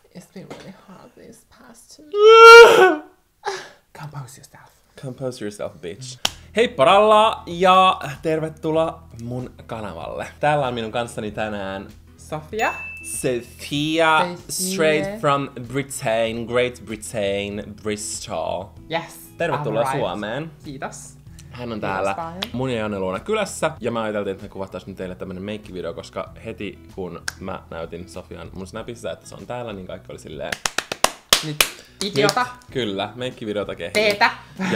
It's been really hard these past 2 Compose yourself. Compose yourself, bitch. Hei paralla ja tervetuloa mun kanavalle. Täällä on minun kanssani tänään Sofia, straight from Britain, Great Britain, Bristol. Yes. Tervetuloa right. Suomeen. Kiitos. Hän on täällä mun ja Janne luona kylässä. Ja mä ajateltiin, että me kuvattaisiin teille tämmönen meikkivideo, koska heti kun mä näytin Sofian mun snapissa, että se on täällä, niin kaikki oli silleen... Nyt idiota. Nyt, kyllä, meikkivideota kehii. Teetä.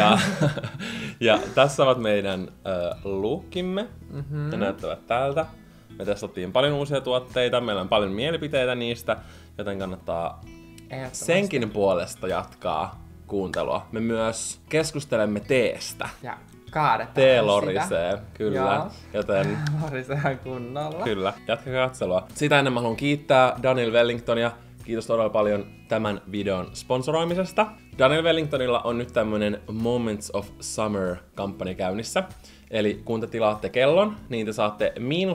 Ja tässä ovat meidän lookkimme. Ne näyttävät tältä. Me testattiin paljon uusia tuotteita, meillä on paljon mielipiteitä niistä, joten kannattaa senkin puolesta jatkaa kuuntelua. Me myös keskustelemme teestä. Ja kaadetaan Tee lorisee, kyllä. Joo. Joten Lorisee kunnolla. kyllä, jatkakaa katselua. Sitä ennen mä haluan kiittää Daniel Wellingtonia. Kiitos todella paljon tämän videon sponsoroimisesta. Daniel Wellingtonilla on nyt tämmönen Moments of Summer-kampanja käynnissä. Eli kun te tilaatte kellon, niin te saatte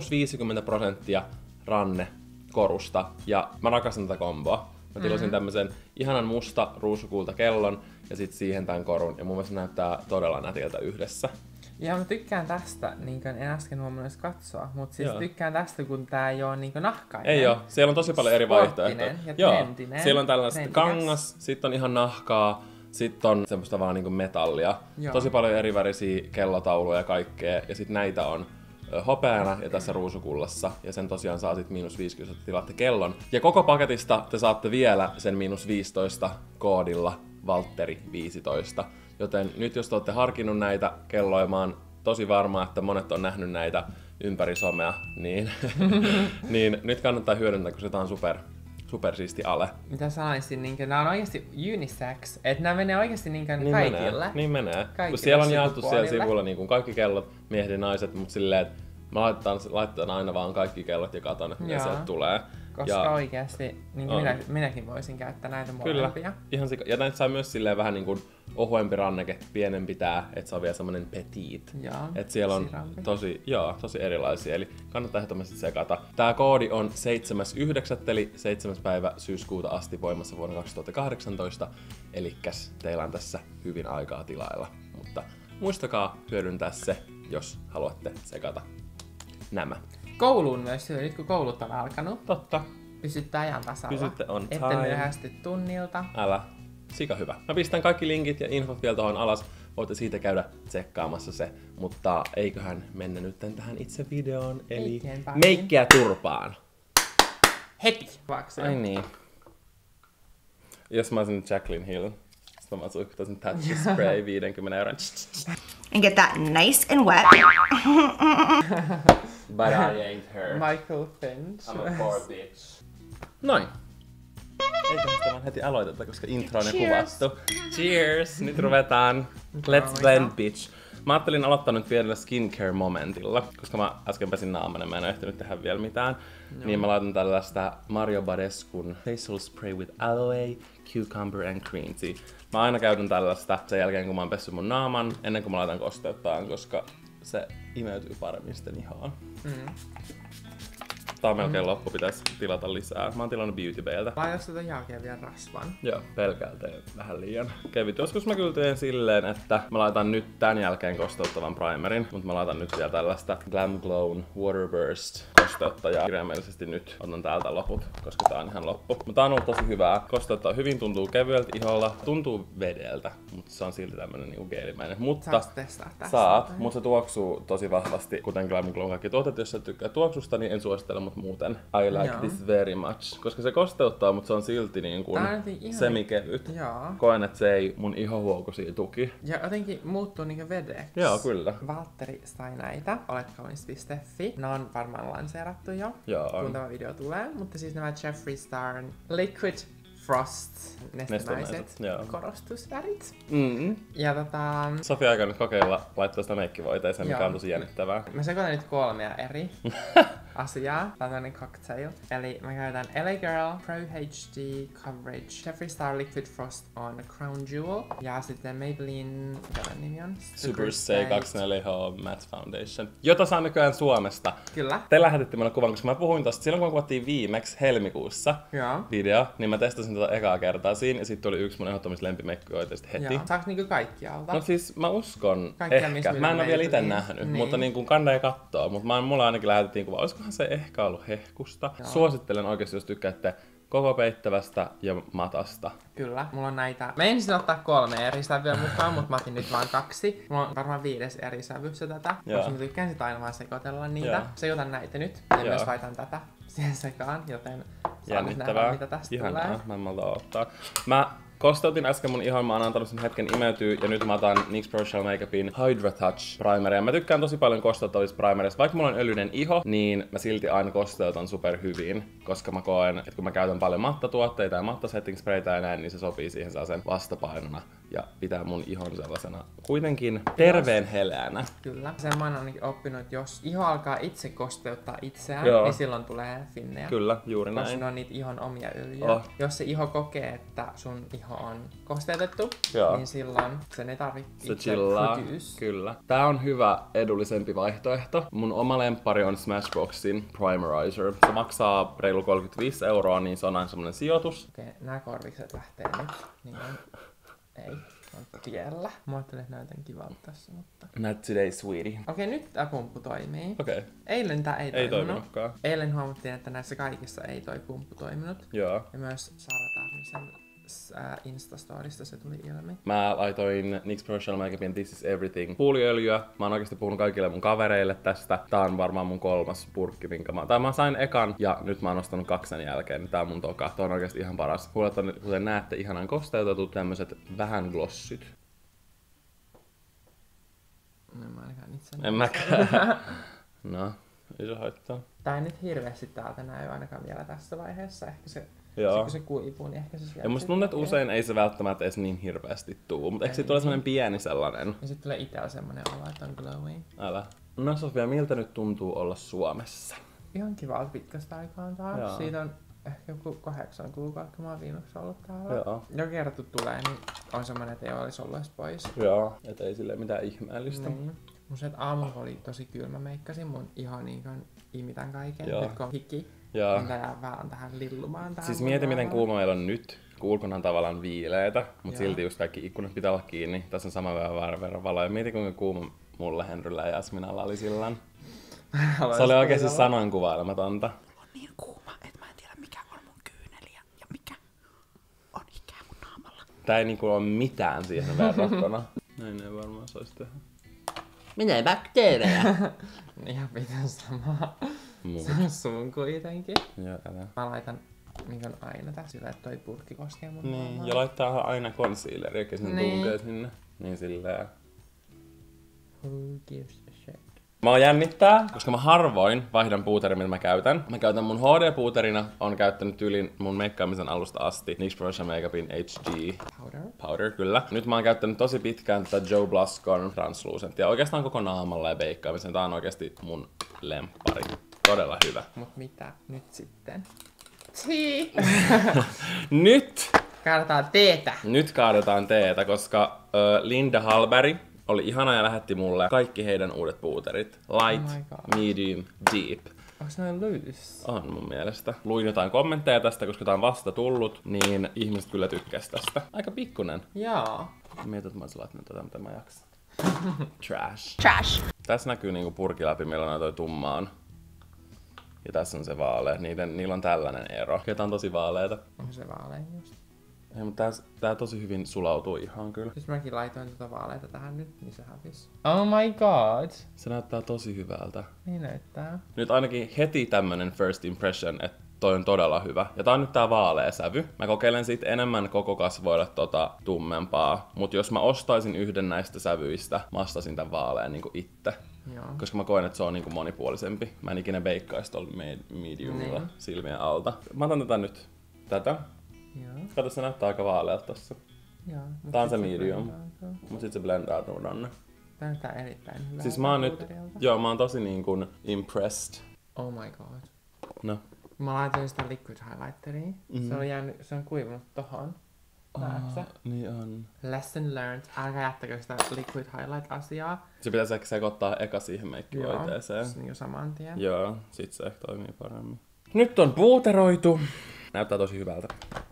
-50% rannekorusta. Ja mä rakastan tätä komboa. Mä tilasin tämmösen ihanan musta ruusukulta kellon ja sit siihen tän korun. Ja mun mielestä näyttää todella nätiltä yhdessä. Ja mä tykkään tästä, niin kuin en äsken huomannut edes katsoa, mutta siis tykkään tästä, kun tää ei oo niin nahkainen. Ei oo, siellä on tosi paljon eri vaihtoehtoja. Ja joo, trendinen. siellä on tällaista kangas, sit on ihan nahkaa, sit on semmoista vaan niinku metallia. Joo. Tosi paljon eri värisiä kellotauluja ja kaikkea. Ja sit näitä on hopeana ja tässä ruusukullassa. Ja sen tosiaan saa sit -50, että tilaatte kellon. Ja koko paketista te saatte vielä sen -15 koodilla Valtteri 15. Joten nyt jos te olette harkinnut näitä kelloja, mä oon tosi varma, että monet on nähnyt näitä ympäri somea, niin, niin nyt kannattaa hyödyntää, koska tää on super siisti ale. Mitä sanoisin, niin nää on oikeesti unisex, että nää menee oikeesti niin kaikille. Niin menee. Kaikille Kun siellä on jaettu siellä sukupuolille. sivulla niin kaikki kellot, miehet ja naiset, mutta silleen, että mä laitan aina vaan kaikki kellot ja katon, että mitä sieltä tulee. Koska oikeesti niin minäkin voisin käyttää näitä molempia. Kyllä, ihan ja näitä saa myös silleen vähän niin kuin ohuempi ranneke, pienempi tää, että se on vielä semmonen petit. Että siellä on tosi erilaisia, eli kannattaa ehdottomasti sekata. Tää koodi on 7.9. eli 7. päivä syyskuuta asti voimassa vuonna 2018. Elikkäs teillä on tässä hyvin aikaa tilailla. Mutta muistakaa hyödyntää se, jos haluatte sekata nämä. Kouluun myös, nyt kun koulut on alkanut. Totta. Pysytte ajan tasalla. Pysytte on time. Ette myöhästy tunnilta. Älä. Sika hyvä. Mä pistän kaikki linkit ja infot vielä tuohon alas. Voitte siitä käydä tsekkaamassa se. Mutta eiköhän mennä nyt tähän itse videoon. Eli meikkiä turpaan. Heti! Ai niin. Jos mä olisin Jaclyn Hill, sitten mä suihkuttaisin Touch Spray 50 €. And get that nice and wet. But I ain't her. Michael Finch. I'm a poor bitch. Noin. Eikö sitä vaan heti aloiteta, koska intro on jo kuvattu. Cheers! Nyt ruvetaan. Let's blend, bitch. Mä ajattelin aloittaa nyt pienellä skincare-momentilla, koska mä äsken pesin naaman ja mä en ole ehtinyt tehdä vielä mitään. Niin mä laitan tällaista Mario Badescun Facial Spray with Aloe, Cucumber and Green Tea. Mä aina käytän tällaista sen jälkeen, kun mä oon pessyt mun naaman, ennen kuin mä laitan kosteuttaan, koska se imeytyy paremmin sitten ihoon. Tää on melkein loppu, pitäis tilata lisää. Mä oon tilannut Beauty Bayltä. Laitas tätä jälkeen vielä rasvan. Joo, pelkältä vähän liian kevyt. Joskus mä kyllä teen silleen, että mä laitan nyt tän jälkeen kosteuttavan primerin, mutta mä laitan nyt vielä tällaista Glam Glown Waterburst kosteuttajaa. Kirjaimellisesti nyt otan täältä loput, koska tää on ihan loppu. Mutta tää on ollut tosi hyvää. Kosteuttaa hyvin, tuntuu kevyeltä iholla, tuntuu vedeltä, mutta se on silti tämmönen niinku geelimäinen. Mutta saat, mutta se tuoksuu tosi vahvasti, kuten Glam Glow kaikki tuotteet. Jos sä tykkää tuoksusta, niin en suosittele, mutta muuten I like this very much. Koska se kosteuttaa, mutta se on silti niin kuin semikevyt. Koen, että se ei mun ihohuokosia tuki. Ja jotenkin muuttuu niinku vedeksi. Joo, kyllä. Valtteri sai näitä. Oletkaunis.fi. Ne on varmaan lanseerattu jo, kun tämä video tulee. Mutta siis nämä Jeffree Starn Liquid Frost nestonaiset korostusvärit. Ja Sofia aika nyt kokeilla laittaa sitä meikkivoiteeseen, mikä on tosi jännittävää. Mä sekoitan nyt 3 eri. asiaa. Tää on tämmönen cocktail. Eli mä käytän LA Girl Pro HD Coverage Jeffree Star Liquid Frost on Crown Jewel. Ja sitten Maybelline, mikä tämän nimi on? Superstay 24H Matte Foundation. Jota saa nykyään Suomesta. Kyllä. Te lähetitte meille kuvan, koska mä puhuin tosta silloin, kun me kuvattiin viimeksi helmikuussa video, niin mä testasin tota ekaa kertaa siinä, ja sit tuli yksi mun ehdottomista lempimekkoja oikeesti heti. Joo. Saaks niinku kaikkialta? No siis mä uskon ehkä. Mä en oo vielä ite nähnyt, mutta niinku kandee kattoo. Mutta mulla ainakin lähetettiin kuva. Olisikohan se ehkä ollut hehkusta? Joo. Suosittelen oikeesti, jos tykkäätte koko peittävästä ja matasta. Kyllä. Mulla on näitä. Mä ensin ottaa 3 eri sävyä mukaan, mutta mä otin nyt vaan 2. Mulla on varmaan 5. eri sävyssä tätä. Koska mä tykkään sit aina vaan sekoitella niitä. Sekoitan näitä nyt. Ja myös laitan tätä siihen sekaan, joten saa nyt nähdä, mitä tästä tulee. Mä en malta ottaa. Mä kosteutin äsken mun ihon, mä oon antanut sen hetken imeytyä ja nyt mä otan NYX Professional Makeupin Hydra Touch primeria. Mä tykkään tosi paljon kosteuttavista primereista. Vaikka mulla on öljyinen iho, niin mä silti aina kosteutan super hyvin, koska mä koen, että kun mä käytän paljon mattatuotteita ja mattasetting sprayta ja näin, niin se sopii siihen sellaisen vastapainona ja pitää mun ihon sellaisena kuitenkin terveen heleänä. Kyllä. Sen mä oon ainakin oppinut, että jos iho alkaa itse kosteuttaa itseään, niin silloin tulee finnejä. Kyllä, juuri näin. Koska ne on niitä ihon omia öljyjä. Jos se iho kokee, että sun iho on kosteutettu, niin silloin sen ei tarvitse itse produce. Kyllä. Tää on hyvä, edullisempi vaihtoehto. Mun oma lemppari on Smashboxin Primerizer. Se maksaa reilu 35 €, niin se on aina semmonen sijoitus. Okei, nää korvikset lähtee nyt. Niin ei, on tiellä. Mä ajattelin, että näytän kivalta tässä, mutta... Not today, sweetie. Okei, nyt tää pumppu toimii. Okei. Eilen tää ei toiminutkaan. Eilen huomattiin, että näissä kaikissa ei toi pumppu toiminut. Joo. Ja myös Sara Tarnisen Instastorista se tuli ilmi. Mä laitoin NYX Professional Makeupin This is Everything puuliöljyä. Mä oon oikeesti puhunut kaikille mun kavereille tästä. Tää on varmaan mun 3. purkki, minkä mä sain ekan ja nyt mä oon ostanut 2 sen jälkeen. Tää on mun toka. Tää on oikeesti ihan paras. Huolet on, kuten näette, ihanan kosteutetut tämmöset vähän glossit. En mä ainakaan itse en mäkään. No, ei se haittaa. Tää ei nyt hirveästi täältä näy ainakaan vielä tässä vaiheessa. Ehkä se kun se kuivuu, niin ehkä se sieltä. Ja musta tuntuu, että usein ei se välttämättä edes niin hirveästi tuu, mutta eikö siitä tule semmonen pieni sellainen? Ja sit tulee itellä semmonen olo, että on glowing. Älä. No Sofia, miltä nyt tuntuu olla Suomessa? Ihan kivalta pitkästä aikaan taas. Siitä on ehkä joku 8 kuukautta, kun mä oon viimeksi ollut täällä. Joo. Joka kerta tulee, niin on semmonen, että ei olisi ollut edes pois. Joo, et ei silleen mitään ihmeellistä. Niin. Mun se, että aamulla oli tosi kylmä, meikkasin mun iho niin kuin imitän kaiken. Nyt kun on hiki, niin tää jää vähän tähän lillumaan. Siis mieti miten kuuma meillä on nyt. Ulkona on tavallaan viileitä, mutta silti just kaikki ikkunat pitää olla kiinni. Tässä on sama verran valoa. Mieti kuinka kuuma mulla, Henryllä ja Jasminalla oli silloin. Se oli oikeesti sanan kuvailematonta. Mulla on niin kuuma, että mä en tiedä mikä on mun kyyneli ja mikä on ikää mun naamalla. Tää ei niinku ole mitään siihen verrattuna. Näin ei varmaan saisi tehdä. Mitä bakteereja? Ihan pitää samaa. Sun kuitenkin. Joo, älä. Mä laitan minkään aina tässä sillä, että toi purkki koskee mun naamaa. Ja laittaa aina concealeria, ja sinne tunkee sinne. Niin silleen. Who gives a shit? Mä jännittää, koska mä harvoin vaihdan puuterin, mitä mä käytän. Mä käytän mun HD-puuterina, on käyttänyt tyylin mun meikkaamisen alusta asti NYX Professional Makeupin HG Powder, kyllä. Nyt mä oon käyttänyt tosi pitkään tätä Joe Blascon Translucentia. Oikeastaan koko naamalla ja meikkaamisen. Tää on oikeasti mun lemppari. Todella hyvä. Mut mitä nyt sitten? Tea! Nyt! Kaadetaan teetä. Nyt kaadetaan teetä, koska Linda Hallberg oli ihana ja lähetti mulle kaikki heidän uudet puuterit. Light, medium, deep. Onks noin loose? On mun mielestä. Luin jotain kommentteja tästä, koska tää on vasta tullut, niin ihmiset kyllä tykkäs tästä. Aika pikkunen. Joo. Mietin, että mä olisin laittanut tätä, mitä mä jaksan. Trash. Tässä näkyy niinku purki läpi, millä toi tumma on. Ja tässä on se vaalea. Niillä on tällainen ero. Tää on tosi vaaleeta. Onko se vaalein just? Ei, mutta tää tosi hyvin sulautuu ihan kyllä. Jos mäkin laitoin tota vaaleita tähän nyt, niin se hävisi. Oh my god! Se näyttää tosi hyvältä. Niin näyttää. Nyt ainakin heti tämmönen first impression, että toi on todella hyvä. Ja tää on nyt tää vaalea sävy. Mä kokeilen siitä enemmän koko kasvoille tummempaa. Mut jos mä ostaisin yhden näistä sävyistä, mä ostaisin tän vaalean niinku itse. Joo. Koska mä koen, että se on niinku monipuolisempi. Mä en ikinä veikkaisi tuolla mediumilla silmien alta. Mä otan tätä nyt. Tätä. Joo. Kato, se näyttää aika vaalealta tossa. Joo. Tää on se medium. Mut sit se blendautuu tonne. Tää näyttää erittäin hyvää. Siis mä oon nyt, mä oon tosi niin kuin impressed. Oh my god. No. Mä laitoin sitä liquid highlighteria. Se on kuivunut tohon. Näetkö? Niin on. Lesson learned. Älkää jättäkö sitä liquid highlight-asiaa. Se pitäisi ehkä sekoittaa eka siihen meikkivoiteeseen. Joo, niin saman tien. Joo, sit se ehkä toimii paremmin. Nyt on puuteroitu. Näyttää tosi hyvältä.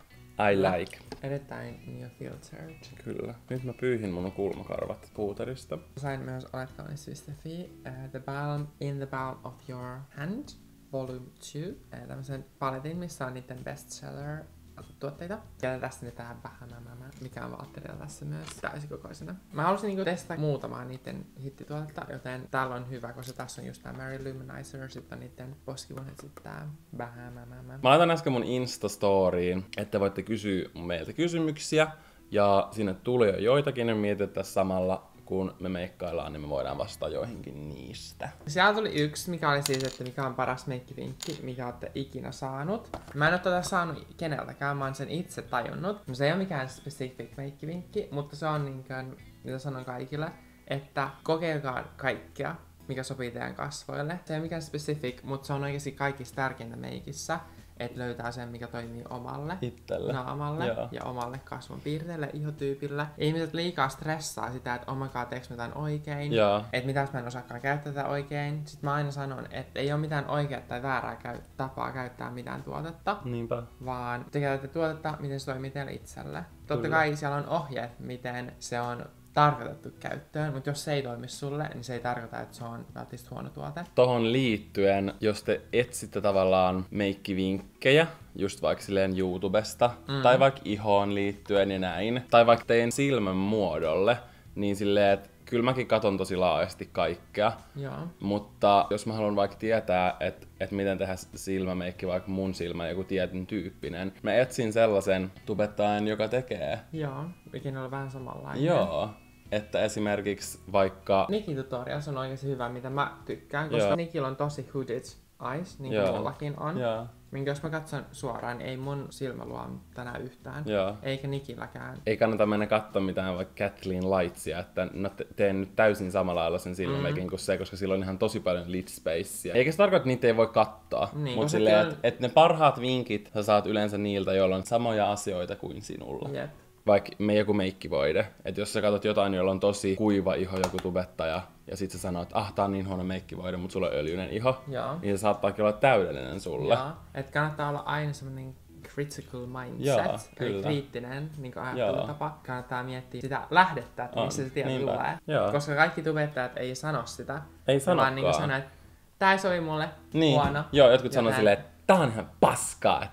I like. Erittäin niin filtered. Kyllä. Nyt mä pyyhin mun kulmakarvat puuterista. Sain myös Oletkaunista.fi The Balm in the Palm of Your Hand Volume 2. Tämmösen paletin, missä on niiden bestseller tuotteita. Ja tästä nyt tää Bahamama, mikä on vaatteella tässä myös täysikokoisena. Mä halusin niinku testata muutamaa niiden hittituotetta, joten täällä on hyvä, koska tässä on just tää Mary Luminizer, sitten on niiden poskivuonet, sitten tää Bahamama. Mä laitan äsken mun Insta-storiin, että voitte kysyä meiltä kysymyksiä. Ja sinne tuli jo joitakin, ja mietitään samalla, kun me meikkaillaan, niin me voidaan vastata joihinkin niistä. Siellä tuli yksi, mikä oli siis, että mikä on paras meikkivinkki, mikä olette ikinä saanut. Mä en oo tätä saanut keneltäkään, mä oon sen itse tajunnut. No, se ei ole mikään specific meikkivinkki, mutta se on niinkään, mitä sanon kaikille, että kokeilkaa kaikkea, mikä sopii teidän kasvoille. Se ei ole mikään specific, mutta se on oikeasti kaikista tärkeintä meikissä. Että löytää sen, mikä toimii omalle itselle, naamalle ja omalle kasvonpiirteelle, ihotyypille. Ihmiset liikaa stressaa sitä, että oh my god, teekö mä tämän oikein? Että mitäs mä en osaakaan käyttää tätä oikein. Sitten mä aina sanon, että ei ole mitään oikeaa tai väärää tapaa käyttää mitään tuotetta. Niinpä. Vaan te käytätte tuotetta, miten se toimii teille itselle. Totta kai siellä on ohjeet, miten se on tarkoitettu käyttöön, mutta jos se ei toimi sulle, niin se ei tarkoita, että se on välttämättä huono tuote. Tohon liittyen, jos te etsitte tavallaan meikkivinkkejä, just vaikka silleen YouTubesta, tai vaikka ihoon liittyen ja näin, tai vaikka teidän silmän muodolle, niin silleen, että kyllä mäkin katon tosi laajasti kaikkea. Joo. Mutta jos mä haluan vaikka tietää, että miten tehdä silmämeikki, vaikka mun silmä joku tietyn tyyppinen, mä etsin sellaisen tubettajan, joka tekee. Joo, ikinä on vähän samanlainen. Joo. Että esimerkiksi vaikka Nikin tutorials on oikeasti hyvä, mitä mä tykkään, koska Nikillä on tosi hooded eyes, niin kuin mullakin on. Minkä jos mä katson suoraan, niin ei mun silmä luo tänään yhtään. Eikä Nikilläkään. Ei kannata mennä katsoa mitään vaikka Kathleen Lightsia, että teen nyt täysin samalla lailla sen silmämeikin kuin se, koska sillä on ihan tosi paljon lid spacea. Eikä se tarkoita, että niitä ei voi katsoa. Niin, mutta silleen, että ne parhaat vinkit sä saat yleensä niiltä, joilla on samoja asioita kuin sinulla. Jep. Vaikka joku meikkivoide. Että jos sä katsot jotain, jolla on tosi kuiva iho, joku tubettaja, ja sit sä sanot, että tää on niin huono meikkivoide, mutta sulla on öljyinen iho, niin se saattaakin olla täydellinen sulle. Että kannattaa olla aina semmonen critical mindset, eli kriittinen niin ajattelutapa. Kannattaa miettiä sitä lähdettä, että missä se tieto tulee. Koska kaikki tubettajat ei sano sitä. Ei sanokaan. Vaan niin sanoo, että tää ei sovi mulle, huono. Joo, jotkut sanoo silleen, että tää on ihan paskaa.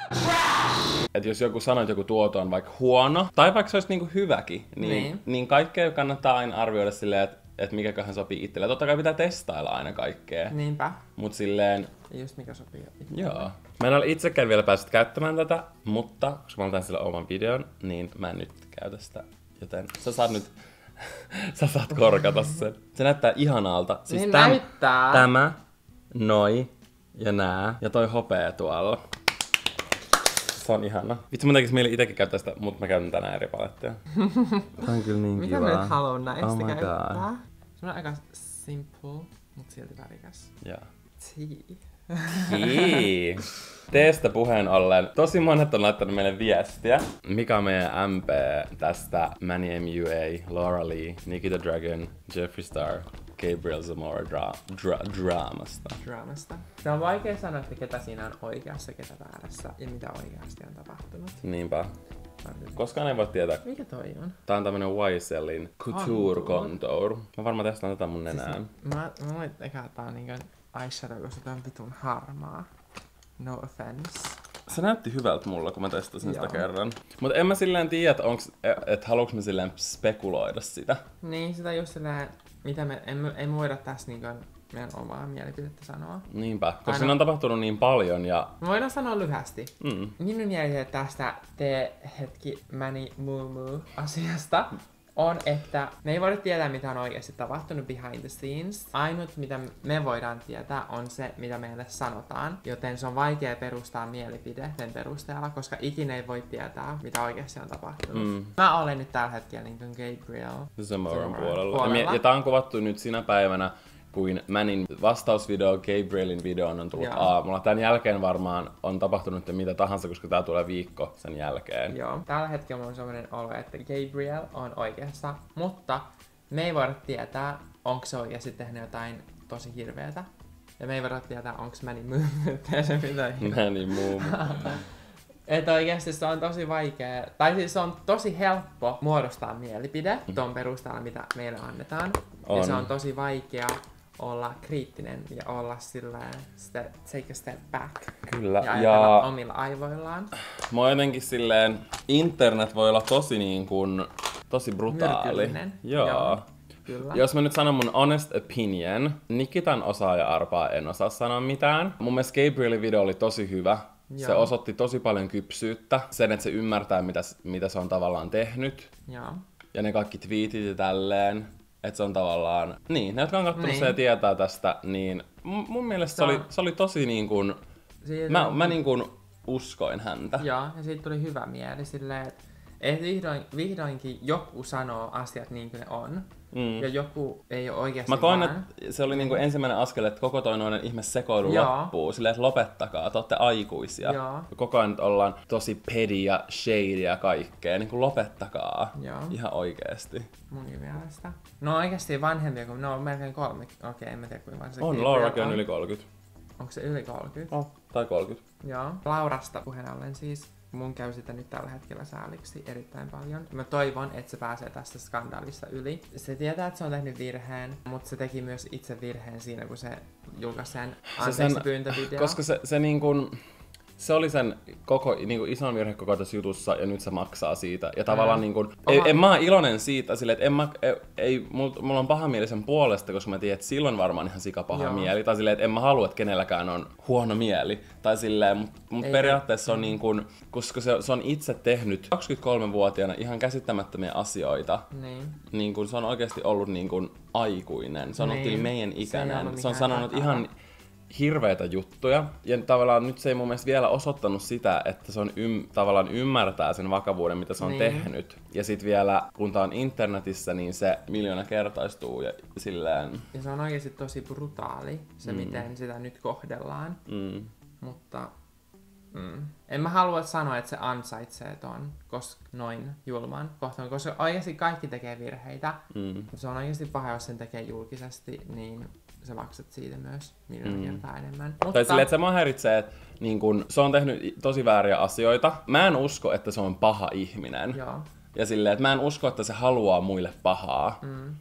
Että jos joku sanoo, että joku tuote on vaikka huono, tai vaikka se olisi niinku hyväkin, niin kaikkea kannattaa aina arvioida silleen, että mikäköhän sopii itselle. Totta kai pitää testailla aina kaikkea. Niinpä. Mut silleen... Ja just mikä sopii itselle. Joo. Mä en ole itsekään vielä päässyt käyttämään tätä, mutta koska mä otan sillä oman videon, niin mä en nyt käytä sitä. Joten sä saat nyt... sä saat korkata sen. Se näyttää ihanalta. Siis niin näyttää. Tämä, noi ja nää ja toi hopea tuolla. Se on ihana. Vitsi, mun tekis mieli itekin käyttää sitä, mutta mä käytän tänään eri paletteja. Tää on kyllä niin mitä kiva. Mitä mä nyt haluun näistä käyttää? God. Se on aika simple, mut silti värikäs. Joo. Tea. Teestä puheen ollen. Tosi monet on laittanut meille viestiä. Mikä on meidän MP tästä Manny MUA, Laura Lee, Nikki the Dragon, Jeffree Star, Gabriel Zamora draamasta. Se on vaikea sanoa, että ketä siinä on oikeassa, ketä väärässä ja mitä oikeasti on tapahtunut. Niinpä. Koskaan ei voi tietää. Mikä toi on? Tää on tämmönen YSLin Couture Contour. Mä varmaan testaan tätä mun nenään. Siis mä luulen, että tää on niinkön eyeshadow, koska tää on vitun harmaa. No offense. Se näytti hyvältä mulla, kun mä testasin sitä kerran. Mut en mä silleen tiedä, että haluuks mä silleen spekuloida sitä. Niin, sitä just silleen, mitä me ei voida tässä niinkön meidän omaa mielipidettä sanoa. Niinpä, koska siinä on tapahtunut niin paljon ja... Me voidaan sanoa lyhyesti. Minun mielipide tästä Manny Moo asiasta on, että me ei voida tietää, mitä on oikeasti tapahtunut behind the scenes. Ainut, mitä me voidaan tietää, on se, mitä meille sanotaan. Joten se on vaikea perustaa mielipide sen perusteella, koska ikinä ei voi tietää, mitä oikeasti on tapahtunut. Mä olen nyt tällä hetkellä niin kuin Gabriel Zamoran puolella. Ja tää on kuvattu nyt sinä päivänä, kuin Manin vastausvideo Gabrielin videoon on tullut aamulla. Tän jälkeen varmaan on tapahtunut mitä tahansa, koska tää tulee viikko sen jälkeen. Joo. Tällä hetkellä mulla on sellainen olo, että Gabriel on oikeassa, mutta me ei voida tietää, onko se oikeasti tehnyt jotain tosi hirveätä. Ja me ei voida tietää, onko Manny myynyt sen videoihin. Manny Moon. Että oikeasti se on tosi vaikea, tai siis se on tosi helppo muodostaa mielipide ton perusteella, mitä meille annetaan. On. Ja se on tosi vaikea olla kriittinen ja olla silleen, take a step back. Kyllä. Ja ajatella omilla aivoillaan. Mä jotenkin silleen, internet voi olla tosi niin kuin, tosi brutaali. Myrkyllinen. Joo. Kyllä. Jos mä nyt sanon mun honest opinion, Nikitan osaaja-arpaa en osaa sanoa mitään. Mun mielestä Gabrielin video oli tosi hyvä. Joo. Se osoitti tosi paljon kypsyyttä. Sen, että se ymmärtää, mitä se on tavallaan tehnyt. Joo. Ja ne kaikki tweetit ja tälleen. Että se on tavallaan... Niin, ne jotka on kattonut se ja tietää tästä, niin mun mielestä se oli tosi niin kuin... Mä niin kuin uskoin häntä. Joo, ja siitä tuli hyvä mieli silleen, että vihdoinkin joku sanoo asiat niin kuin ne on. Ja joku ei ole oikeasti mä koin, että se oli niinku ensimmäinen askel, että koko toi noinen ihme sekoilu loppuu. Silleen, että lopettakaa, te ootte aikuisia. Joo. Koko ajan nyt ollaan tosi pedi ja shady ja kaikkea. Niinku lopettakaa. Joo. Ihan oikeesti. Munkin mielestä. No oikeesti vanhempia, kun ne on melkein 3. Okei, en mä tiedä kuinka vanha se on. Laurakin on yli 30. Onko se yli 30? Tai 30. Joo. Laurasta puheen ollen siis. Mun käy sitä nyt tällä hetkellä sääliksi erittäin paljon. Mä toivon, että se pääsee tästä skandaalista yli. Se tietää, että se on tehnyt virheen, mutta se teki myös itse virheen siinä, kun se julkaisi sen anteeksipyyntövideo. Koska se niin kuin... Se oli sen koko niin ison virhe koko tässä jutussa ja nyt se maksaa siitä. Ja tavallaan niin kuin, en mä oon iloinen siitä, silleen, että mulla on paha mieli sen puolesta, koska mä tiedän, että silloin varmaan ihan sikapaha mieli. Tai silleen, että en mä halua, että kenelläkään on huono mieli. Tai silleen, mutta periaatteessa on niin kuin, koska se on itse tehnyt 23-vuotiaana ihan käsittämättömiä asioita. Niin kuin se on oikeasti ollut niin kuin aikuinen. Se on ollut meidän ikäinen. Se on sanonut ihan hirveitä juttuja, ja tavallaan nyt se ei mun mielestä vielä osoittanut sitä, että se on tavallaan ymmärtää sen vakavuuden, mitä se on tehnyt. Ja sit vielä, kun tää on internetissä, niin se miljoonakertaistuu ja silleen... Ja se on oikeesti tosi brutaali, se miten sitä nyt kohdellaan. Mutta... En mä halua sanoa, että se ansaitsee ton noin julman kohtaan, koska oikeesti kaikki tekee virheitä. Se on oikeesti paha, jos sen tekee julkisesti, niin sä maksat siitä myös miljoona kertaa enemmän. Tai silleen, että se mua häiritsee, että niin kun, se on tehnyt tosi vääriä asioita. Mä en usko, että se on paha ihminen. Joo. Ja silleen, että mä en usko, että se haluaa muille pahaa.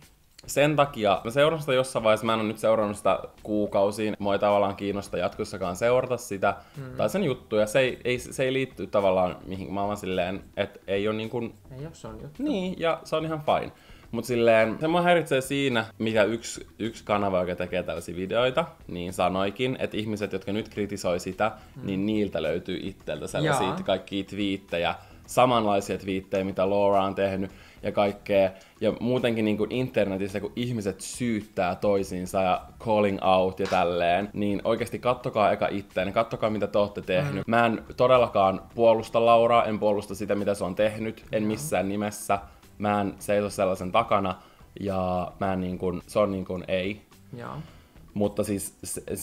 Sen takia, mä seuraan sitä jossain vaiheessa, mä en ole nyt seurannut sitä kuukausiin, mua ei tavallaan kiinnosta jatkossakaan seurata sitä, tai sen juttuja, se ei liitty tavallaan mihin, mä vaan silleen, että ei ole niin kuin... Ei ole sun juttu. Niin, ja se on ihan fine. Mut silleen, se mua häiritsee siinä, mikä yksi kanava, joka tekee tällaisia videoita, niin sanoikin, että ihmiset, jotka nyt kritisoi sitä, niin niiltä löytyy itseltä sellaisia kaikkia twiittejä, samanlaisia twiittejä, mitä Laura on tehnyt ja kaikkea. Ja muutenkin niin kuin internetissä, kun ihmiset syyttää toisiinsa ja calling out ja tälleen, niin oikeasti kattokaa eka itteen, kattokaa mitä te ootte tehnyt. Mä en todellakaan puolusta Lauraa, en puolusta sitä mitä se on tehnyt, en missään nimessä. Mä en seiso sellaisen takana ja mä en niin kuin, se on niin kuin ei. Joo. Mutta siis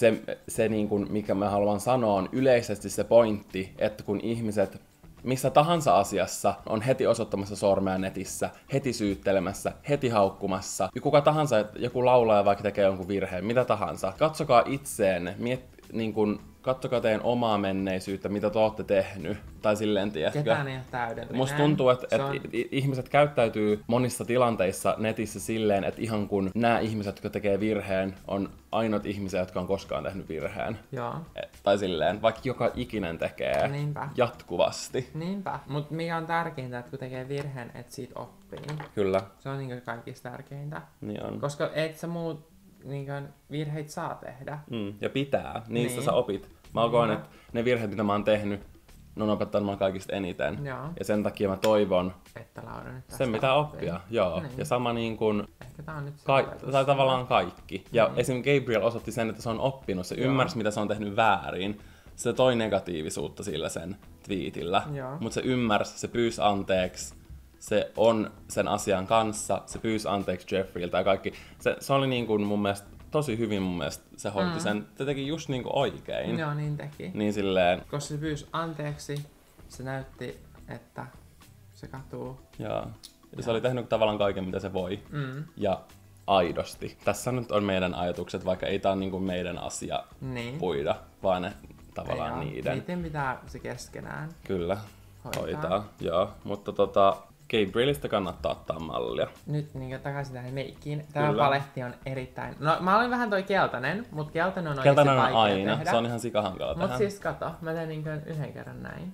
se niin kuin, mikä mä haluan sanoa on yleisesti se pointti, että kun ihmiset missä tahansa asiassa on heti osoittamassa sormea netissä, heti syyttelemässä, heti haukkumassa. Kuka tahansa, joku laulaja vaikka tekee jonkun virheen, mitä tahansa. Katsokaa itseenne, niin kun, katsokaa teidän omaa menneisyyttä, mitä te ootte tehnyt. Tai silleen, tiedätkö? Ketään ei ole täydellinen. Musta tuntuu, että ihmiset käyttäytyy monissa tilanteissa netissä silleen, että ihan kun nämä ihmiset, jotka tekee virheen, on ainoat ihmisiä, jotka on koskaan tehnyt virheen. Joo. Tai silleen, vaikka joka ikinen tekee jatkuvasti. Niinpä. Mut mikä on tärkeintä, että kun tekee virheen, et siitä oppii. Kyllä. Se on niinku kaikista tärkeintä. Niin on. Koska et sä muut niinku virheitä saa tehdä. Ja pitää. Niistä sä opit. Mä koen, että ne virheet, mitä mä oon tehnyt, ne on opettanut mua kaikista eniten. Joo. Ja sen takia mä toivon, että Laura nyt sen mitä oppia. Joo. Niin. Ja sama niin kuin ehkä tää on nyt tai tavallaan kaikki. Ja esim. Gabriel osoitti sen, että se on oppinut. Se ymmärsi, mitä se on tehnyt väärin. Se toi negatiivisuutta sillä sen twiitillä. Mutta se ymmärsi, se pyysi anteeksi. Se on sen asian kanssa. Se pyysi anteeksi Jeffreyltä ja kaikki. Se oli niin kuin mun mielestä tosi hyvin mun mielestä se hoiti sen. Se teki just niinku oikein. Joo, niin teki. Niin silleen... Koska se pyysi anteeksi, se näytti, että se katuu. Joo. Ja se oli tehnyt tavallaan kaiken, mitä se voi. Ja aidosti. Tässä nyt on meidän ajatukset, vaikka ei tää ole niinku meidän asia puida, vaan ne tavallaan niiden. Niiden pitää se keskenään kyllä hoitaa. Joo. Mutta Gabrielista kannattaa ottaa mallia. Nyt niin takaisin tähän meikkiin. Tämä paletti on erittäin... No mä olin vähän toi keltainen, mutta keltainen on oikeasti vaikea aina. tehdä. Se on ihan sikahankala tehdä. Mut siis kato, mä teen niin yhden kerran näin.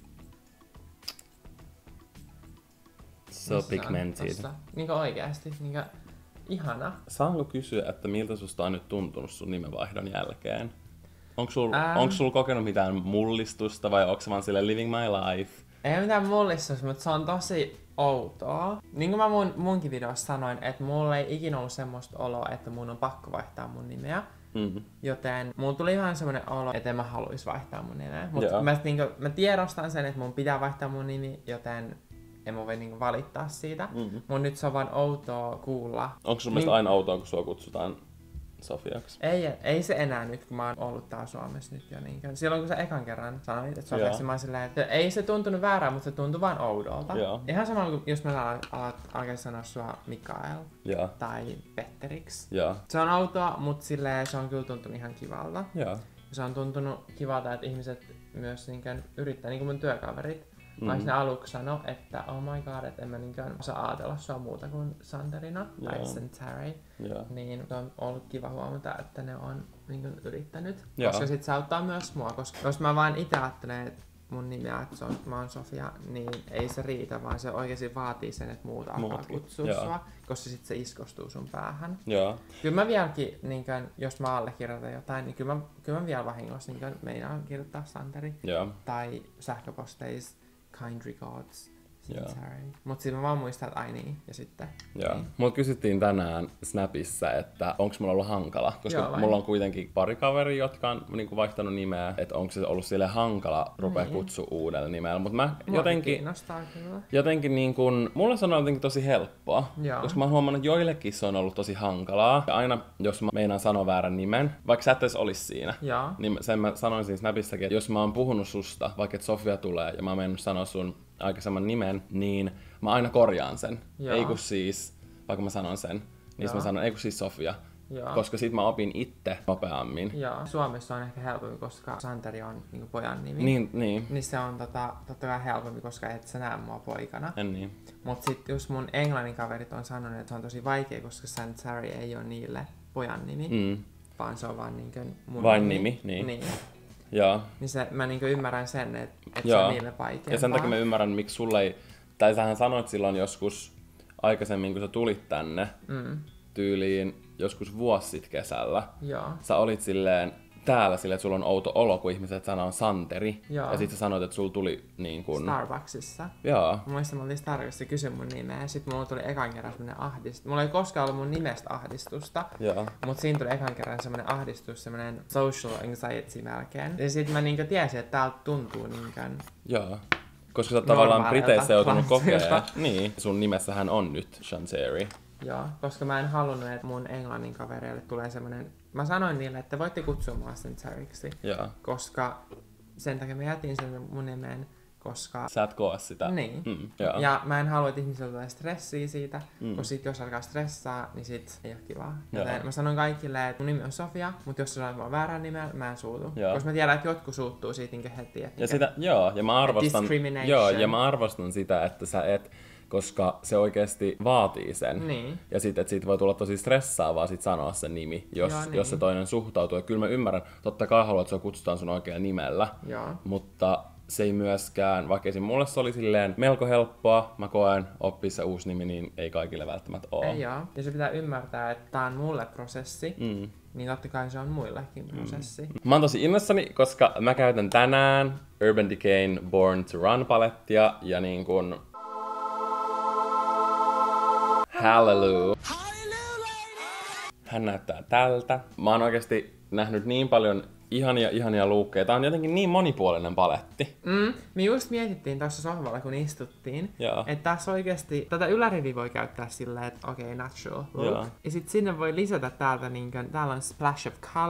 So pigmented. Niin oikeasti. Niin ihana. Saanko kysyä, että miltä susta on nyt tuntunut sun nimenvaihdon jälkeen? Onko sul kokenut mitään mullistusta vai onko se vaan sille living my life? Ei mitään mullistusta, mutta se on tosi outoa. Niin kuin mä munkin videossa sanoin, että mulla ei ikinä ollut semmoista oloa, että mun on pakko vaihtaa mun nimeä. Joten mulla tuli vähän semmoinen olo, että en mä haluais vaihtaa mun nimeä. Mutta mä tiedostan sen, että mun pitää vaihtaa mun nimi, joten en mä voi niinku valittaa siitä. Mun nyt se on vaan outoa kuulla. Onko sun mielestä aina outoa, kun sua kutsutaan Sofiaksi? Ei se enää nyt, kun mä oon ollut täällä Suomessa nyt jo niinkään. Silloin kun sä ekan kerran sanoit, että Sofiaksi, mä oon silleen, että ei se tuntunut väärään, mutta se tuntui vaan oudolta. Ihan sama kuin jos mä alkaisin sanoa sua Mikael tai Petteriksi. Se on outoa, mutta silleen se on kyllä tuntunut ihan kivalta. Se on tuntunut kivalta, että ihmiset myös niinkään yrittää, niin kuin mun työkaverit. Vaikka ne aluksi sanoi, että oh my god, että en mä niinkään osaa ajatella sua muuta kuin Santerina tai Santari. Niin on ollut kiva huomata, että ne on niinkään yrittänyt. Koska sit se auttaa myös mua, koska jos mä vaan itse ajattelen, että mun nimeä, että mä oon Sofia, niin ei se riitä, vaan se oikeesti vaatii sen, että muut alkaa kutsua sua, koska sit se iskostuu sun päähän. Kyllä mä vieläkin, niinkään, jos mä allekirjoitan jotain, niin kyllä mä vielä vahingossa meinaan kirjoittaa Santeri. Tai sähköposteissa kind regards. Mut sit mä vaan muistan, että ai niin, ja sitten. Niin. Mut kysyttiin tänään Snapissa, että onks mulla ollut hankala, koska mulla on kuitenkin pari kaveria, jotka on niinku vaihtanut nimeä, että onko se ollut sille hankala rupea kutsua uudella nimellä, mut mä jotenkin niin kun, mulle se on jotenkin tosi helppoa, koska mä oon huomannut, että joillekin se on ollut tosi hankalaa, ja aina jos mä meinaan sanoa väärän nimen, vaikka sä et edes olis siinä, niin sen mä sanoin siinä Snapissakin, että jos mä oon puhunut susta, vaikka että Sofia tulee, ja mä oon mennyt sanoa sun aikaisemman nimen, niin mä aina korjaan sen. Ei kun siis, vaikka mä sanon sen, niin mä sanon, ei kun siis Sofia. Koska sit mä opin itse nopeammin. Suomessa on ehkä helpompi, koska Santeri on niinku pojan nimi. Niin se on totta kai helpompi, koska et sä näe mua poikana. Niin. Mut sit just mun englannin kaverit on sanonut, että se on tosi vaikea, koska Santeri ei ole niille pojan nimi. Vaan se on vaan niinku mun nimi. Niin. Niin mä niinku ymmärrän sen, että se on niille vaikeampaa. Ja sen takia mä ymmärrän, miksi sulle ei... Tai sähän sanoit silloin joskus aikaisemmin, kun sä tulit tänne tyyliin joskus vuosi sit kesällä. Sä olit silleen täällä silleen, että sulla on outo olo, kun ihmiset sanoo Santeri. Ja sit sä sanoit, että sulla tuli niin kuin... Starbucksissa. Mä muistan, mä olin Starbucksissa ja kysyin mun nimeä. Ja sit mulla tuli ekan kerran semmonen ahdistus. Mulla ei koskaan ollut mun nimestä ahdistusta. Mut siinä tuli ekan kerran semmonen ahdistus, semmonen social anxiety melkein. Ja sit mä niinkö tiesin, että täältä tuntuu niinkään... Koska sä oot tavallaan Briteissä joutunut kokea. Niin. Sun nimessähän on nyt Shanteri. Koska mä en halunnut, että mun englannin kavereille tulee semmonen... Mä sanoin niille, että voitte kutsua mua Santeriksi. Koska sen takia mä jätin sen mun nimen, koska... Sä et koe sitä. Niin. Ja mä en halua, että ihmisillä tulee stressiä siitä, koska sit jos alkaa stressaa, niin sit ei oo kivaa. Joten mä sanon kaikille, että mun nimi on Sofia, mutta jos sulla on väärän nimen, mä en suutu. Koska mä tiedän, että jotkut suuttuu siitä heti. Ja mä arvostan... ja mä arvostan sitä, että sä et... Koska se oikeesti vaatii sen. Ja sit, että siitä voi tulla tosi stressaavaa sit sanoa sen nimi, jos se toinen suhtautuu. Ja kyllä mä ymmärrän, totta kai haluat, että se kutsutaan sun oikealla nimellä. Mutta se ei myöskään, vaikka esim. Mulle se oli silleen melko helppoa, mä koen oppia se uusi nimi, niin ei kaikille välttämättä oo. Ja se pitää ymmärtää, että tää on mulle prosessi. Niin totta kai se on muillekin prosessi. Mä oon tosi innossani, koska mä käytän tänään Urban Decayn Born to Run palettia ja niin kun... Hallelujah! Hän näyttää tältä. Mä oon oikeesti nähnyt niin paljon ihania luukkeja. Tää on jotenkin niin monipuolinen paletti. Me just mietittiin tuossa sohvalla, kun istuttiin, että tässä oikeesti tätä yläriviä voi käyttää silleen, että okei, natural look. Ja sit sinne voi lisätä täältä täällä on splash of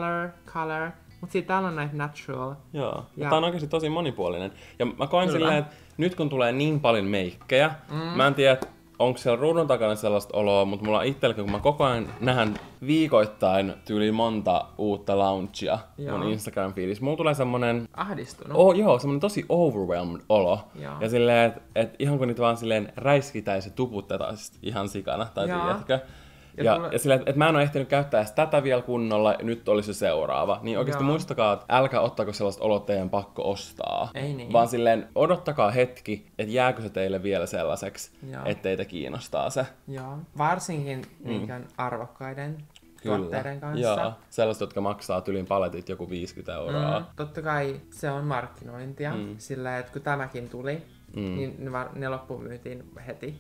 color, mut sit täällä on näitä natural. Joo, ja tää on oikeesti tosi monipuolinen. Ja mä koen silleen, että nyt kun tulee niin paljon meikkejä, mä en tiedä, onko siellä ruudun takana sellaista oloa, mutta mulla itselläkin, kun mä koko ajan näen viikoittain tyyli monta uutta launchia mun Instagram-fiilissä, mulla tulee semmonen... Ahdistunut? Joo, semmonen tosi overwhelmed olo. Ja silleen, että ihan kun niitä vaan silleen räiskitään ja tuputetaan ihan sikana, tai tiedätkö? Ja silleen, että mä en ole ehtinyt käyttää edes tätä vielä kunnolla, ja nyt olisi se seuraava. Niin oikeesti muistakaa, että älkää ottako sellaista oloa teidän pakko ostaa. Ei niin. Vaan silleen, odottakaa hetki, että jääkö se teille vielä sellaiseksi, että teitä kiinnostaa se. Joo. Varsinkin arvokkaiden tuotteiden kanssa. Joo, sellaiset, jotka maksaa tylin paletit joku 50 €. Totta kai se on markkinointia, sillä että kun tämäkin tuli, niin ne loppumyytiin heti.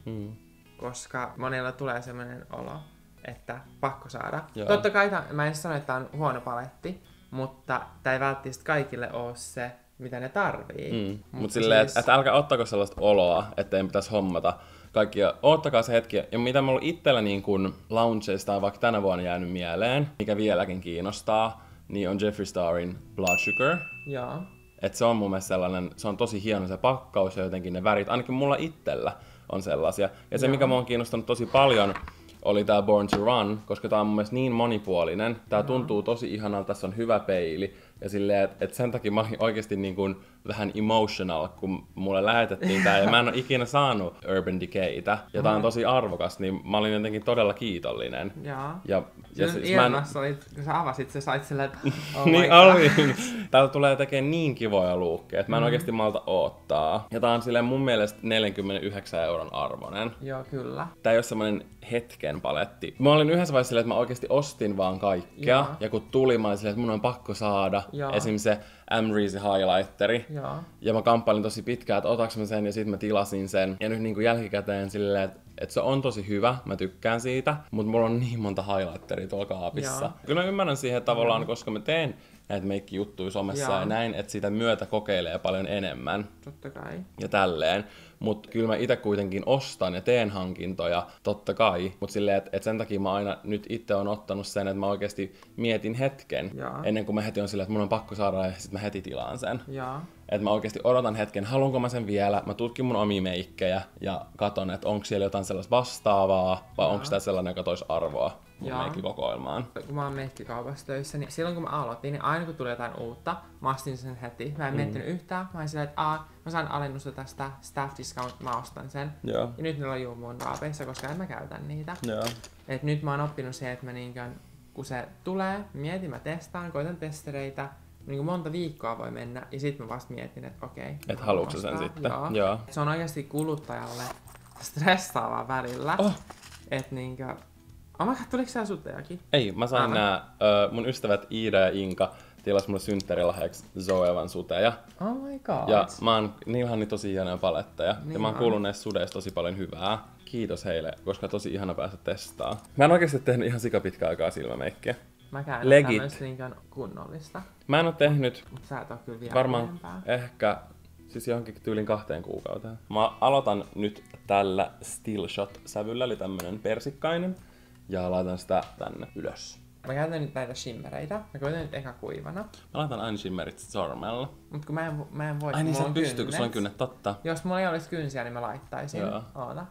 Koska monilla tulee sellainen olo, että pakko saada. Joo. Totta kai mä en sano, että tää on huono paletti, mutta tää ei välttämättä kaikille ole se, mitä ne tarvii. Mutta silleen, että älkää ottako sellaista oloa, ettei pitäisi hommata kaikkia. Ottakaa se hetki. Ja mitä mulla itsellä niin kun launcheista on vaikka tänä vuonna jäänyt mieleen, mikä vieläkin kiinnostaa, niin on Jeffree Starin Blood Sugar. Joo. Et se on mun mielestä sellainen, se on tosi hieno se pakkaus ja jotenkin ne värit, ainakin mulla itsellä on sellaisia. Ja se, mikä mua on kiinnostanut tosi paljon, oli tää Born to Run, koska tää on mun mielestä niin monipuolinen. Tää tuntuu tosi ihanalta, tässä on hyvä peili. Ja silleen, että sen takia mä olin oikeesti niin kuin vähän emotional, kun mulle lähetettiin tää. Ja mä en oo ikinä saanut Urban Decaytä. Ja tää on tosi arvokas, niin mä olin jotenkin todella kiitollinen. Ja ilmassa olit, kun sä avasit, sä sait silleen, että niin oli. Täällä tulee tekemään niin kivoja luukkeja, että mä en oikeesti malta odottaa. Ja tää on silleen mun mielestä 49 € arvoinen. Joo, kyllä. Tää ei oo semmonen hetken paletti. Mä olin yhdessä vaiheessa silleen, että mä oikeesti ostin vaan kaikkea. Ja kun tuli, mä olin silleen, että mun on pakko saada. Esimerkiksi se Amrezy highlighteri. Ja mä kamppailin tosi pitkään, että otaks mä sen, ja sit mä tilasin sen. Ja nyt niin kuin jälkikäteen silleen, että se on tosi hyvä, mä tykkään siitä, mutta mulla on niin monta highlighteria tuolla kaapissa. Kyllä mä ymmärrän siihen tavallaan, koska mä teen näitä meikki-juttuja somessa ja näin, että sitä myötä kokeilee paljon enemmän. Totta kai. Ja tälleen. Mut kyllä mä ite kuitenkin ostan ja teen hankintoja, totta kai. Mut silleen, että sen takia mä aina nyt itse on ottanut sen, että mä oikeesti mietin hetken, ennen kuin mä heti on silleen, että mun on pakko saada ja sit mä heti tilaan sen. Että mä oikeesti odotan hetken, haluanko mä sen vielä, mä tutkin mun omia meikkejä ja katon, että onko siellä jotain sellaista vastaavaa vai onko tää sellainen, joka toisi arvoa mun meikkikokoelmaan. Kun mä oon meikkikaupassa töissä, niin silloin kun mä aloitin, niin aina kun tuli jotain uutta, mä ostin sen heti. Mä en miettinyt yhtään, mä olin silleen, että mä saan alennusta tästä staff discount, mä ostan sen. Ja nyt ne lojuu mun vaapeissa, koska en mä käytä niitä. Et nyt mä oon oppinut siihen, että mä kun se tulee, mietin, mä testaan, koitan testereitä. Niin kuin monta viikkoa voi mennä, ja sit mä vasta mietin, että okei. Että haluatko sen sitten? Joo. Se on oikeasti kuluttajalle stressaavaa välillä. Että niinkö... tuliko siellä sutejakin? Ei, mä sain mun ystävät Iida ja Inka tilas mulle synttärilahjaksi Zoevan suteja. Oh my god. Ja niillä on tosi hienoja paletteja. Niin ja mä oon kuullut näistä sudeista tosi paljon hyvää. Kiitos heille, koska tosi ihana päästä testaa. Mä en oikeesti tehnyt ihan sika pitkää aikaa silmämeikkiä. Mäkään en ole tämmöistä niinkään kunnollista. Mä en oo tehnyt sä et oo kyllä vielä varmaan enempää. Ehkä siis johonkin tyylin 2 kuukauteen. Mä aloitan nyt tällä Still Shot-sävyllä, eli tämmönen persikkainen. Ja laitan sitä tänne ylös. Mä käytän nyt näitä shimmereitä. Mä koitan nyt eka kuivana. Mä laitan aina shimmerit sormella. Mut kun mä en voi. Ai niin sä pystyy, kun sulla on kynnet, totta. Jos mulla ei olisi kynsiä, niin mä laittaisin. Oota.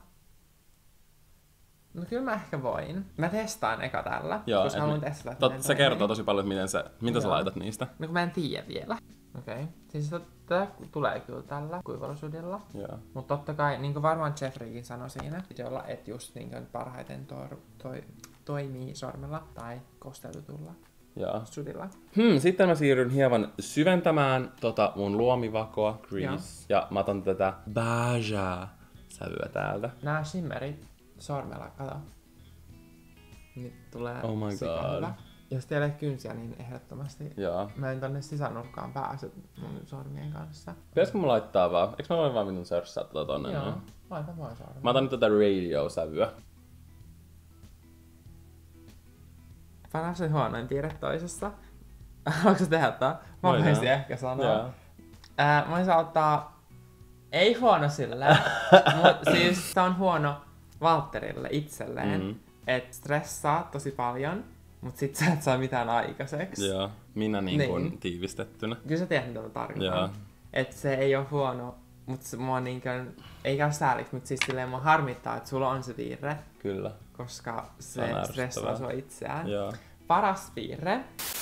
No kyllä mä ehkä voin. Mä testaan eka tällä, koska haluan testata. Se kertoo tosi paljon, että mitä sä laitat niistä. No kun mä en tiedä vielä. Okei. Siis tää tulee kyllä tällä kuivalusudilla. Mut totta kai, niin kuin varmaan Jeffreykin sanoi siinä videolla, että just niin kuin parhaiten toimii sormella tai kostelutulla sudilla. Sitten mä siirryn hieman syventämään mun luomivakoa, Grease. Ja mä otan tätä Beige-sävyä täältä. Nää shimmerit sormella, kato. Nyt tulee hyvä. Jos teillä ei ole kynsiä, niin ehdottomasti. Mä en tonne sisänurkkaan pääse mun sormien kanssa. Pitäisikö mun laittaa vaan? Eikö mä voin vaan minun sörsää tonne? Joo, laita vaan sormella. Mä otan nyt tätä radio-sävyä. Parhaiten huonoin tiedä toisessa. Onko se tehdä tää? Mä voisin ehkä sanoa. Mä voisin ottaa... Ei huono sillä, mutta siis tää on huono Valtterille itselleen. Et stressaa tosi paljon, mut sit sä et saa mitään aikaiseksi. Joo, minä niin tiivistettynä. Kyllä sä tiedät, mitä mä tarkoitan. Et se ei oo huono, mut mua niinkään, ei käy sääliksi, mut siis silleen mua harmittaa, että sulla on se piirre. Kyllä. Koska se stressaa sua itseään. Joo. Paras piirre.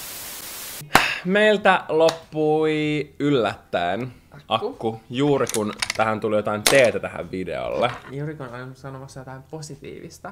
Meiltä loppui yllättäen akku, juuri kun tähän tuli jotain teetä tähän videolle. Juuri kun olin sanomassa jotain positiivista.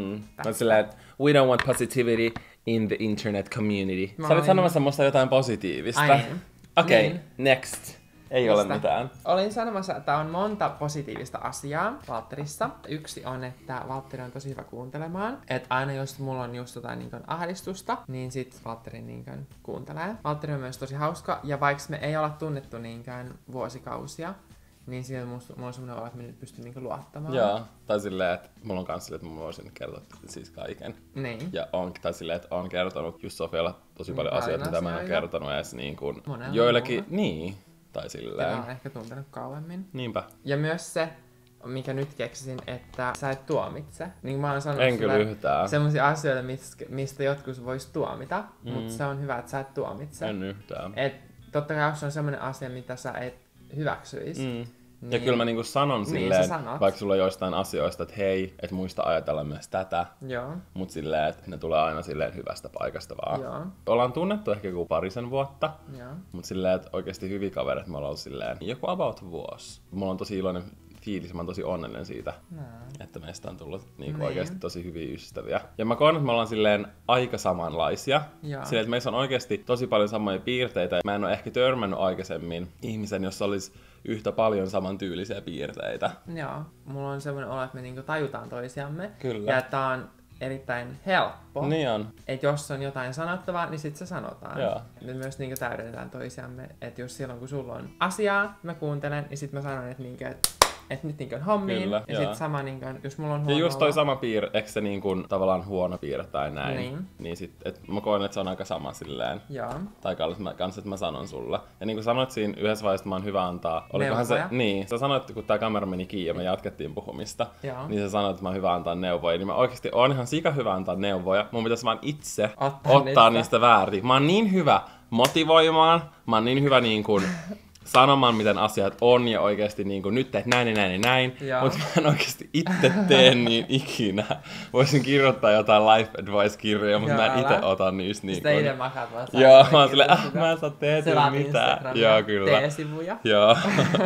Mä silleen, että we don't want positivity in the internet community. Sä olit sanomassa musta jotain positiivista. Okei, next. Ei ole mitään. Olin sanomassa, että on monta positiivista asiaa Valtterissa. Yksi on, että Valtteri on tosi hyvä kuuntelemaan. Että aina jos mulla on just jotain niin ahdistusta, niin sit Valtteri niin kuuntelee. Valtteri on myös tosi hauska, ja vaikka me ei olla tunnettu niinkään vuosikausia, niin silti mulla on semmoinen olo, että me nyt pystyn niinku luottamaan. Joo, tai silleen, että mulla on kans silleen, että mä voisin kertoa siis kaiken. Niin. Ja tai silleen, että on kertonut just Sofialle tosi paljon asioita, mitä mä en ole kertonut edes niin kuin joillekin. Niin. Tai silleen. Mä oon ehkä tuntenut kauemmin. Niinpä. Ja myös se, mikä nyt keksisin, että sä et tuomitse. Niin mä oon sanonut sulle semmosia asioita, mistä jotkut vois tuomita, mutta se on hyvä, että sä et tuomitse. En yhtään. Et totta kai jos on semmonen asia, mitä sä et hyväksyis. Niin, ja kyllä mä niinku sanon silleen, vaikka sulla on joistain asioista, että hei, et muista ajatella myös tätä. Joo. Mut silleen, että ne tulee aina silleen hyvästä paikasta vaan. Joo. Ollaan tunnettu ehkä joku parisen vuotta. Joo. Mut silleen, että oikeesti hyviä kavereita me ollaan ollut silleen joku about vuosi. Mulla on tosi iloinen fiilis, mä oon tosi onnellinen siitä, että meistä on tullut niinku oikeesti tosi hyviä ystäviä. Ja mä koen, että me ollaan silleen aika samanlaisia. Silleen, että meissä on oikeesti tosi paljon samoja piirteitä. Mä en oo ehkä törmännyt aikaisemmin ihmisen, jossa olisi yhtä paljon samantyylisiä piirteitä. Joo, mulla on semmoinen olo, että me niinku tajutaan toisiamme. Kyllä. Ja tää on erittäin helppo. Niin on. Että jos on jotain sanottavaa, niin sit se sanotaan. Joo. Me myös niinku täydennetään toisiamme. Että jos silloin kun sulla on asiaa, mä kuuntelen, niin sit mä sanon, että niinku, että nyt niinku hommiin. Kyllä, ja sit sama niinku, jos mulla on huono ja just toi sama piirre, eikö se niinku tavallaan huono piirre tai näin? Niin sit, et mä koen, että se on aika sama silleen. Joo. Tai kanssa, että mä sanon sulle. Ja niin kuin sanoit siinä yhdessä vaiheessa, että mä oon hyvä antaa. Olikohan se? Niin. Sä sanoit, kun tää kamera meni kiinni ja me jatkettiin puhumista. Joo. Niin sä sanoit, että mä oon hyvä antaa neuvoja. Niin mä oikeesti oon ihan sika hyvä antaa neuvoja. Mun pitäisi vaan itse ottaa niistä väärin. Mä oon niin hyvä motivoimaan. Mä oon niin hyvä niin kuin sanomaan, miten asiat on ja oikeesti niinku nyt teet näin ja näin ja näin, mutta mä en oikeesti itse tee niin ikinä. Voisin kirjoittaa jotain life advice-kirjoja, mutta mä en ite ota niistä niinku. Sitä ite makaat vaan. Joo, mä oon silleen, mä en saa tehdä mitään. Joo, kyllä. T-sivuja. Joo.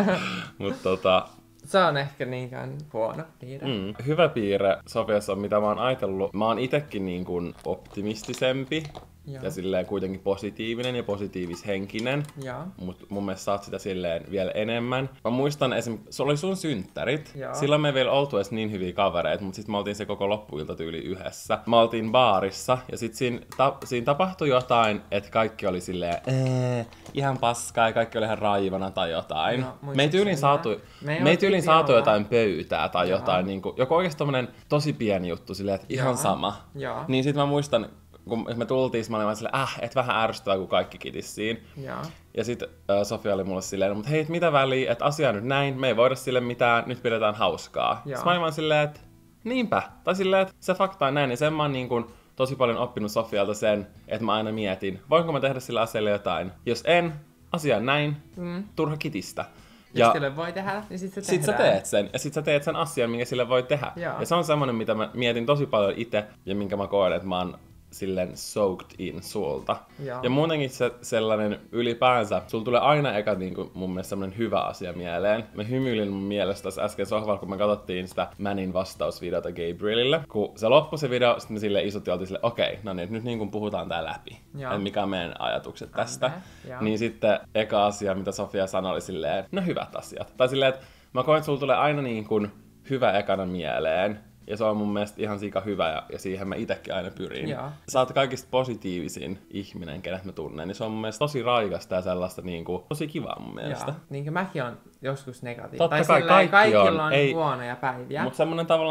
Mut se on ehkä niinkään huono piirre. Hyvä piirre Sofiassa on, mitä mä oon ajatellut. Mä oon itekin niin kuin optimistisempi. Joo. Ja silleen kuitenkin positiivinen ja positiivishenkinen. Mut mun mielestä sä oot sitä silleen vielä enemmän. Mä muistan esimerkiksi, se oli sun synttärit. Joo. Silloin me ei vielä oltu edes niin hyviä kavereita, mutta sit me oltiin se koko loppuilta tyyli yhdessä. Me oltiin baarissa ja sit siinä tapahtui jotain, että kaikki oli silleen ihan paskaa ja kaikki oli ihan raivana tai jotain. No, me ei tyylin saatu jotain pöytää tai jotain niinku, joku oikeesti tommonen tosi pieni juttu silleen, että ihan sama. Joo. Niin sit mä muistan, kun me tultiin, mä olin vaan silleen, et vähän ärsyttävää, kun kaikki kitis siinä. Ja sit Sofia oli mulle silleen, mutta hei, mitä väliä, että asia on nyt näin, me ei voida sille mitään, nyt pidetään hauskaa. Sitten mä olin vaan silleen, että niinpä. Tai silleen, että se fakta on näin, ja sen mä oon niin kun tosi paljon oppinut Sofialta sen, että mä aina mietin, voinko mä tehdä sillä asialle jotain. Jos en, asia on näin, turha kitistä. Jos sille voi tehdä, niin sit se tehdään. Sit sä teet sen, ja sit sä teet sen asian, minkä sille voi tehdä. Ja se on semmonen, mitä mä mietin tosi paljon itse, ja minkä mä koen, että mä oon silleen soaked in sulta. Ja muutenkin se sellainen ylipäänsä, sulla tulee aina eka niinku mun mielestä semmonen hyvä asia mieleen. Mä hymyilin mun mielestä tässä äsken sohvalla, kun me katsottiin sitä Manin vastausvideota Gabrielille. Kun se loppui se video, sit me silleen isotti oltiin silleen, okei, no niin, nyt niin kun puhutaan tää läpi. Että mikä on meidän ajatukset tästä. Niin sitten eka asia, mitä Sofia sanoi, oli silleen, no hyvät asiat. Tai silleen, että mä koen, että sulla tulee aina niin kun hyvä ekana mieleen. Ja se on mun mielestä ihan sika hyvä ja siihen mä itekin aina pyrin. Sä oot kaikista positiivisin ihminen, kenet mä tunnen, niin se on mun mielestä tosi raikasta ja sellaista niinku, tosi kivaa mun mielestä. Niin kuin mäkin on joskus negatiivinen. Totta tai kai kaikilla on huonoja päiviä. Mutta semmonen tavallaan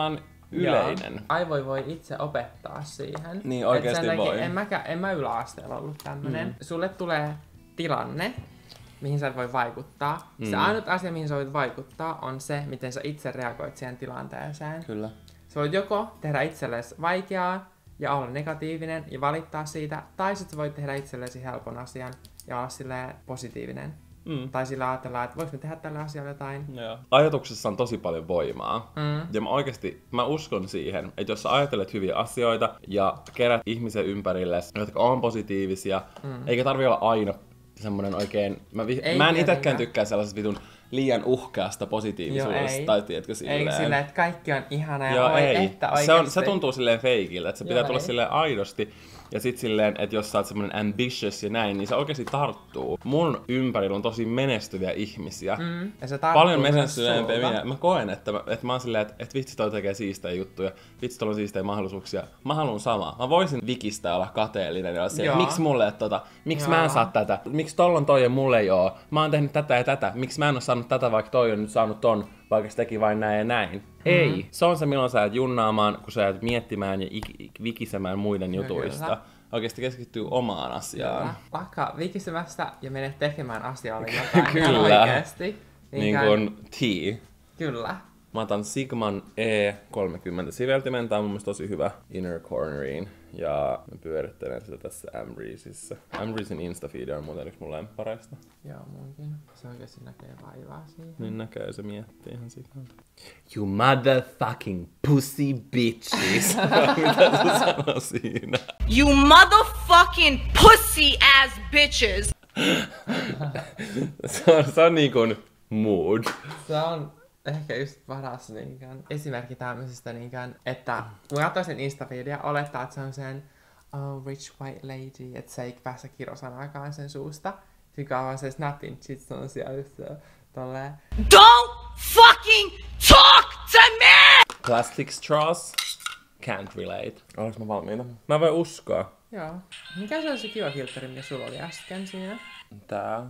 yleinen. Aivoja voi itse opettaa siihen. Niin oikeesti voi. En mä yläasteella ollut tämmönen. Sulle tulee tilanne, mihin sä voi vaikuttaa. Se ainut asia, mihin sä voit vaikuttaa, on se, miten sä itse reagoit siihen tilanteeseen. Kyllä. Sä voit joko tehdä itsellesi vaikeaa ja olla negatiivinen ja valittaa siitä, tai sit sä voit tehdä itsellesi helpon asian ja olla silleen positiivinen. Tai sillä ajatellaan, että vois me tehdä tällä asialla jotain. Joo. Ajatuksessa on tosi paljon voimaa. Ja mä uskon siihen, että jos sä ajattelet hyviä asioita ja kerät ihmisen ympärille, jotka on positiivisia, eikä tarvi olla aina semmonen oikein... Mä en itekään tykkää sellaisesta vitun liian uhkeasta positiivisuudesta. Tai tiedätkö silleen... Ei silleen, että kaikki on ihanaa ja että oikeesti. Se tuntuu silleen feikiltä, että se pitää tulla silleen aidosti. Ja sit silleen, että jos sä oot semmonen ambitious ja näin, niin se oikeesti tarttuu. Mun ympärillä on tosi menestyviä ihmisiä. Ja se paljon menestyneempiä minä. Mä koen, että mä oon silleen, että vitsi toi tekee siistejä juttuja. Vitsi toi on siistejä mahdollisuuksia. Mä haluun samaa. Mä voisin vikistä olla kateellinen ja olla silleen, miksi mulle ei miksi mä en saa tätä? Miksi tolla on toi ja mulle ei oo? Mä oon tehnyt tätä ja tätä. Miksi mä en oo saanut tätä, vaikka toi on nyt saanut ton, vaikka se teki vain näin ja näin? Ei. Se on se, milloin sä jäät junnaamaan, kun sä jäät miettimään ja vikisemään muiden jutuista. Oikeesti keskittyy omaan asiaan. Lakkaa vikisemästä ja mene tekemään asialle jotain. Kyllä. Oikeesti. Niin kuin T. Kyllä. Mä otan Sigman E30 siveltimen. Tää on mun mielestä tosi hyvä inner corneriin. Ja mä pyörittelen sitä tässä Amreezissä. Amreezin Insta-feed on muuten yksi mun lemppareista. Joo, munkin. Se oikeesti näkee vaivaa siihen. Niin näkee, se miettii ihan sikalta. You motherfucking pussy bitches. Mitä sä sanoo siinä? You motherfucking pussy ass bitches. se on niin kuin mood. Se on ehkä just paras esimerkki tämmöisestä, että kun katsoo sen Insta-feedia, olettaa, että se on sen rich white lady, että se ei pääse kirosanaakaan sen suusta. Sitten kun avaa se snapin, sit se on siellä just tolleen Don't fucking talk to me! Plastic straws? Can't relate. Olis mä valmiina? Mä voin uskoa. Joo. Mikä se on se kiva filtteri, mikä sulla oli äsken siinä? Tää.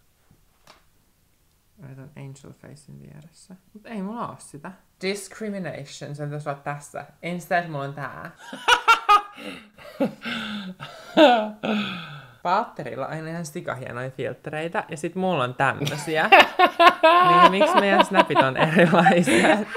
Laitan Angel Facein vieressä. Mut ei mulla oo sitä. Discrimination, se pitäis olla tässä. Instead mulla on tää. Paatterilla on aina ihan sikahienoja filtreitä, ja sit mulla on tämmösiä. Niin miksi meidän snapit on erilaiset?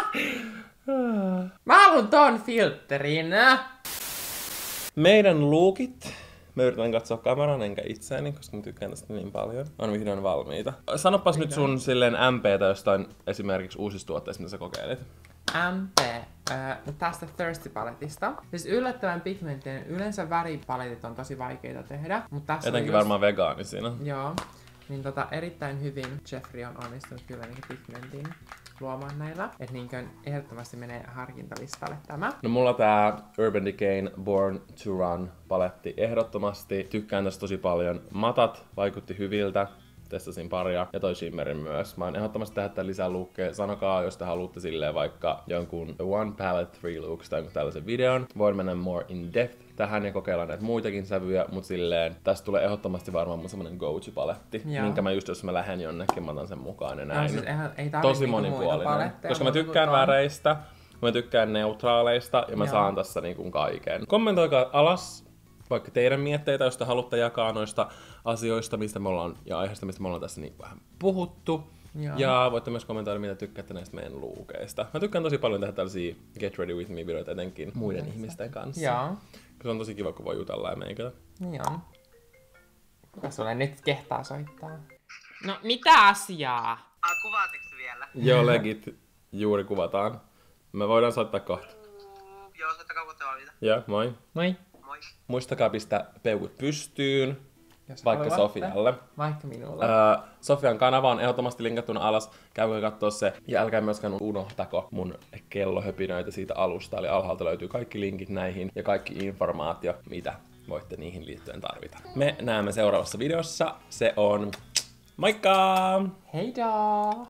Mä haluun ton filterin! Meidän lookit. Mä yritän katsoa kameran enkä itseäni, koska mä tykkään tästä niin paljon. On vihdoin valmiita. Sanopas nyt sun silleen MP:tä jostain esimerkiksi uusista tuotteista, mitä sä kokeilit. MP. Tästä Thirsty Paletista. Siis yllättävän pigmenttinen. Yleensä väripaletit on tosi vaikeita tehdä. Mutta tässä etenkin varmaan vegaanisina. Joo. Niin erittäin hyvin Jeffree on onnistunut kyllä pigmentin luomaan näillä. Että ehdottomasti menee harkintalistalle tämä. No mulla tää Urban Decayn Born to Run paletti ehdottomasti. Tykkään tästä tosi paljon. Matat vaikutti hyviltä. Testasin paria ja toi shimmerin myös. Mä oon ehdottomasti tehdä tän lisää luukkeja. Sanokaa, jos te haluatte silleen vaikka jonkun One Palette 3 Looks tai jonkun tällaisen videon. Voin mennä more in depth tähän ja kokeilla näitä muitakin sävyjä, mut silleen tästä tulee ehdottomasti varmaan mun semmonen go-to-paletti. Minkä mä just jos mä lähden jonnekin, mä otan sen mukaan ja näin. Siis ei tosi monipuolinen. Koska mä tykkään väreistä, mä tykkään neutraaleista ja mä saan tässä niinku kaiken. Kommentoikaa alas vaikka teidän mietteitä, jos te haluatte jakaa noista asioista, mistä me ollaan, ja aiheesta, mistä me ollaan tässä niin vähän puhuttu. Joo. Ja voitte myös kommentoida, mitä tykkäätte näistä meidän luukeista. Mä tykkään tosi paljon tehdä tällaisia Get Ready With Me-videoita etenkin muiden ihmisten kanssa. Joo. Se on tosi kiva, kun voi jutella ja meikätä. Niin on. Kuka sulle nyt kehtaa soittaa? No, mitä asiaa? Kuvaatteko vielä? Joo, legit. Juuri kuvataan. Me voidaan soittaa kohta. Joo, soittakaa kun te valmiita. Joo, moi. Moi. Moi. Muistakaa pistää peukut pystyyn. Jos vaikka haluatte. Sofialle. Vaikka minulle. Sofian kanava on ehdottomasti linkattuna alas. Käykää katsoa se. Ja älkää myöskään unohtako mun kellohöpinöitä siitä alusta. Eli alhaalta löytyy kaikki linkit näihin ja kaikki informaatio, mitä voitte niihin liittyen tarvita. Me näemme seuraavassa videossa. Se on moikka! Heida!